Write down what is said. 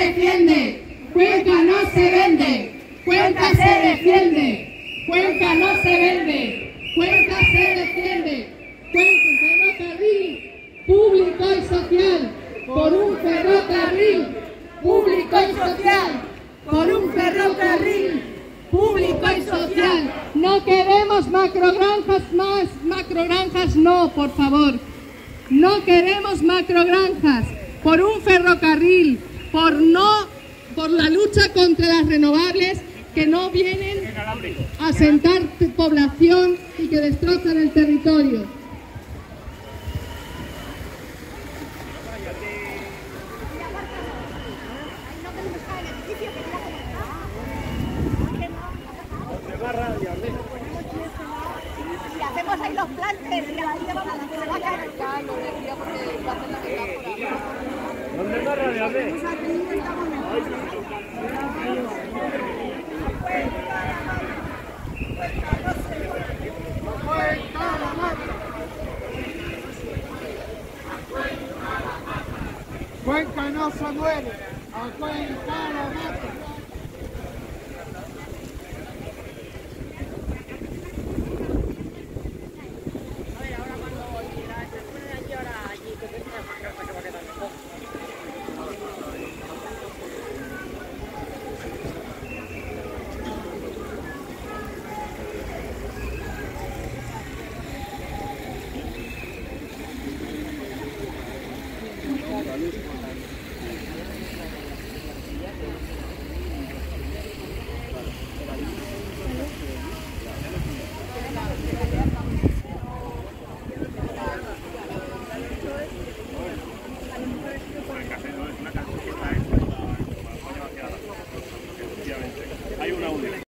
defiende, Cuenca no se vende, Cuenca se defiende, Cuenca no se vende, Cuenca se defiende, Cuenca un ferrocarril público y social, por un ferrocarril público y social, por un ferrocarril público y social. No queremos macrogranjas más, macrogranjas no, por favor. No queremos macrogranjas, por un ferrocarril, por la lucha contra las renovables que no vienen a asentar población y que destrozan el territorio. Y hacemos ahí los plantes y ahí llevamos a la que se va a caer. Ya, no decía porque va a hacer la metáfora. ¿Dónde más radiable? Cuenca no se muere, a Cuenca la mata.